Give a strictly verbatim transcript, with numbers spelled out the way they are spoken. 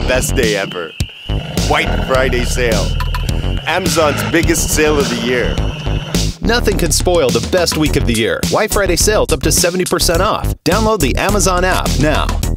best day ever. White Friday sale. Amazon's biggest sale of the year. Nothing can spoil the best week of the year. White Friday sales up to seventy percent off. Download the Amazon app now.